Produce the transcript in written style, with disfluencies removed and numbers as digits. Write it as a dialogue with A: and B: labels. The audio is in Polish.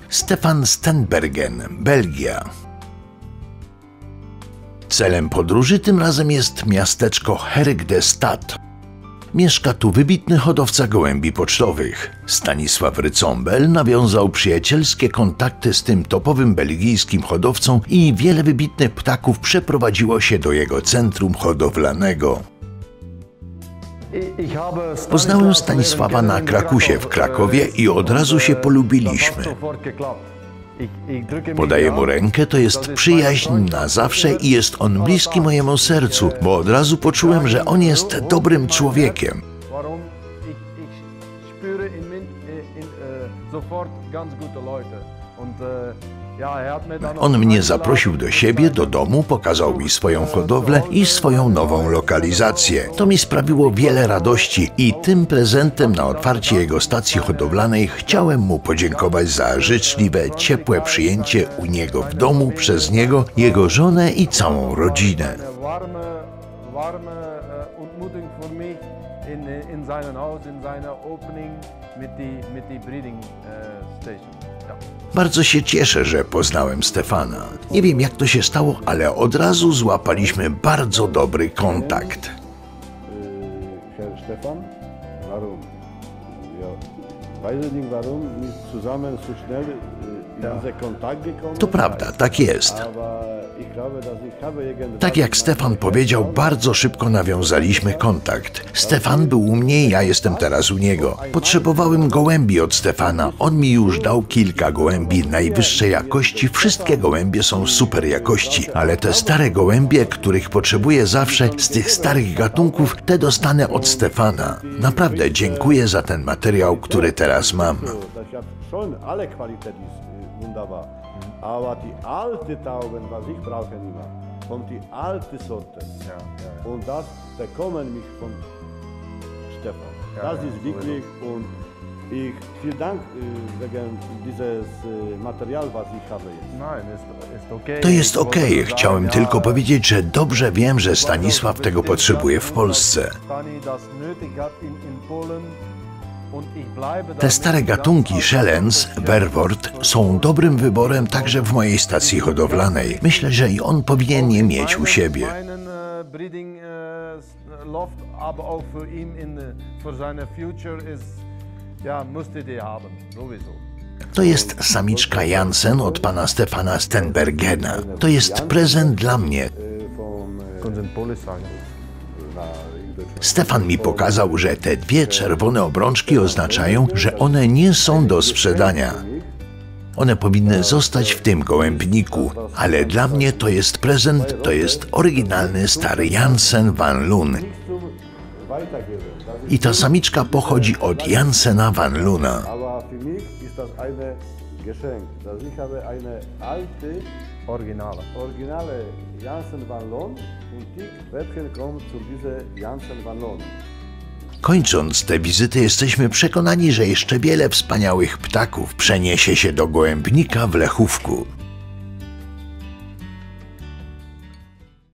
A: Stefan Stenbergen, Belgia. Celem podróży tym razem jest miasteczko Herk-de-Stad. Mieszka tu wybitny hodowca gołębi pocztowych. Stanisław Rycombel nawiązał przyjacielskie kontakty z tym topowym belgijskim hodowcą i wiele wybitnych ptaków przeprowadziło się do jego centrum hodowlanego. Poznałem Stanisława na Krakusie w Krakowie i od razu się polubiliśmy. Podaję mu rękę, to jest przyjaźń na zawsze i jest on bliski mojemu sercu, bo od razu poczułem, że on jest dobrym człowiekiem. On mnie zaprosił do siebie, do domu, pokazał mi swoją hodowlę i swoją nową lokalizację. To mi sprawiło wiele radości i tym prezentem na otwarcie jego stacji hodowlanej chciałem mu podziękować za życzliwe, ciepłe przyjęcie u niego w domu przez niego, jego żonę i całą rodzinę. Bardzo się cieszę, że poznałem Stefana. Nie wiem, jak to się stało, ale od razu złapaliśmy bardzo dobry kontakt.
B: Stefan, warum? Ja weiß nicht, warum wir zusammen so schnell in diese Kontakt gekommen.
A: To prawda, tak jest. Tak jak Stefan powiedział, bardzo szybko nawiązaliśmy kontakt. Stefan był u mnie, ja jestem teraz u niego. Potrzebowałem gołębi od Stefana. On mi już dał kilka gołębi najwyższej jakości. Wszystkie gołębie są super jakości, ale te stare gołębie, których potrzebuję zawsze, z tych starych gatunków, te dostanę od Stefana. Naprawdę dziękuję za ten materiał, który teraz mam.
B: Aber die alte Tauben, was ich brauche immer, von die alte Sorte. Und das bekommen mich von Stefan. Das ist wirklich und ich vielen Dank wegen dieses Material, was ich habe jetzt.
A: To jest okej. Chciałem tylko powiedzieć, że dobrze wiem, że Stanisław tego potrzebuje w Polsce. Te stare gatunki Schellenz, Verwoerd są dobrym wyborem także w mojej stacji hodowlanej. Myślę, że i on powinien je mieć u siebie. To jest samiczka Jansen od pana Stefana Stenbergena. To jest prezent dla mnie. Stefan mi pokazał, że te dwie czerwone obrączki oznaczają, że one nie są do sprzedania. One powinny zostać w tym gołębniku, ale dla mnie to jest prezent, to jest oryginalny stary Jansen van Loon. I ta samiczka pochodzi od Jansena van Loona.
B: Originale Jansen van Loon und die Weibchen kommen zu dieser Jansen van Loon.
A: Kończąc tę wizytę, jesteśmy przekonani, że jeszcze wiele wspaniałych ptaków przeniesie się do gołębnika w Lechówku.